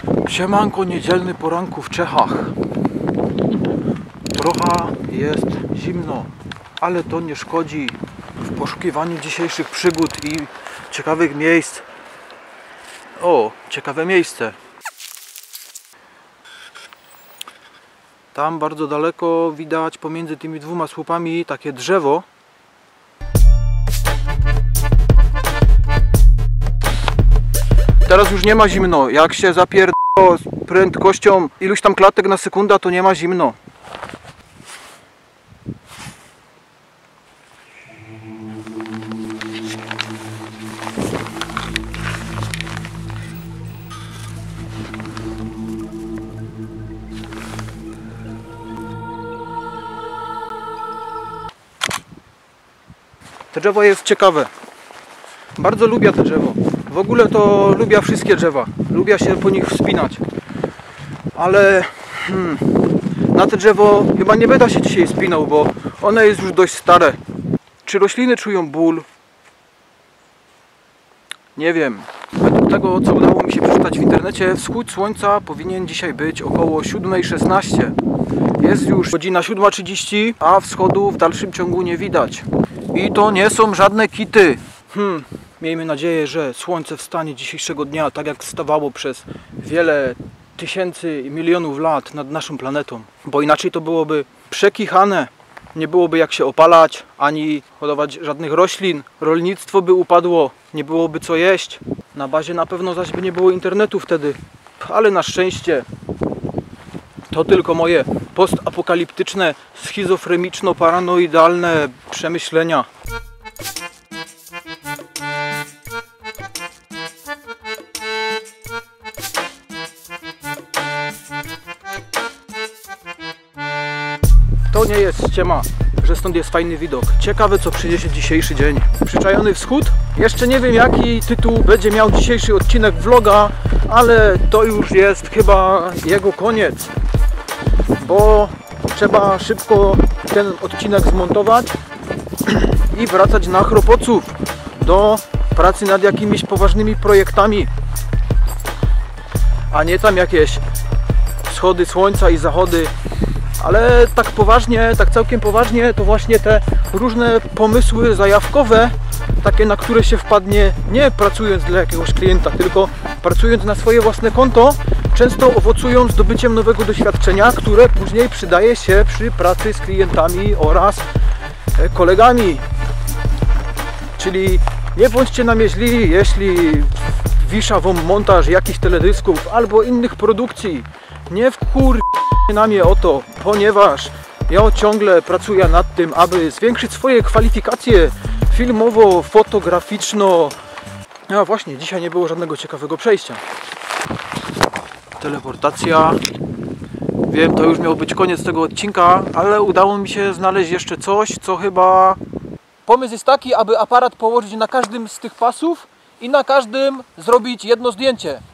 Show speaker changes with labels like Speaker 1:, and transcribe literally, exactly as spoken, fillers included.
Speaker 1: Siemanko, niedzielny poranku w Czechach. Trochę jest zimno, ale to nie szkodzi w poszukiwaniu dzisiejszych przygód i ciekawych miejsc. O, ciekawe miejsce. Tam bardzo daleko widać pomiędzy tymi dwoma słupami takie drzewo. Teraz już nie ma zimno. Jak się zapierd... z prędkością iluś tam klatek na sekundę, to nie ma zimno. To drzewo jest ciekawe. Bardzo lubię to drzewo. W ogóle to lubię wszystkie drzewa. Lubię się po nich wspinać. Ale hmm, na to drzewo chyba nie będę się dzisiaj spinał, bo one jest już dość stare. Czy rośliny czują ból? Nie wiem. Według tego, co udało mi się przeczytać w internecie, wschód słońca powinien dzisiaj być około siódma szesnaście. Jest już godzina siódma trzydzieści, a wschodu w dalszym ciągu nie widać. I to nie są żadne kity. Hmm, miejmy nadzieję, że słońce wstanie dzisiejszego dnia tak jak wstawało przez wiele tysięcy i milionów lat nad naszą planetą. Bo inaczej to byłoby przekichane. Nie byłoby jak się opalać, ani hodować żadnych roślin. Rolnictwo by upadło, nie byłoby co jeść. Na bazie na pewno zaś by nie było internetu wtedy. Ale na szczęście to tylko moje postapokaliptyczne, schizofreniczno-paranoidalne przemyślenia. To nie jest ściema, że stąd jest fajny widok. Ciekawe, co przyniesie dzisiejszy dzień. Przyczajony wschód? Jeszcze nie wiem, jaki tytuł będzie miał dzisiejszy odcinek vloga, ale to już jest chyba jego koniec. Bo trzeba szybko ten odcinek zmontować i wracać na Chropoców do pracy nad jakimiś poważnymi projektami, a nie tam jakieś wschody słońca i zachody. Ale tak poważnie, tak całkiem poważnie, to właśnie te różne pomysły zajawkowe, takie, na które się wpadnie nie pracując dla jakiegoś klienta, tylko pracując na swoje własne konto, często owocują zdobyciem nowego doświadczenia, które później przydaje się przy pracy z klientami oraz kolegami. Czyli nie bądźcie na mnie źli, jeśli wisza wam montaż jakichś teledysków albo innych produkcji. Nie wkur... na mnie o to, ponieważ ja ciągle pracuję nad tym, aby zwiększyć swoje kwalifikacje filmowo-fotograficzno. A właśnie, dzisiaj nie było żadnego ciekawego przejścia. Teleportacja. Wiem, to już miał być koniec tego odcinka, ale udało mi się znaleźć jeszcze coś, co chyba... Pomysł jest taki, aby aparat położyć na każdym z tych pasów i na każdym zrobić jedno zdjęcie.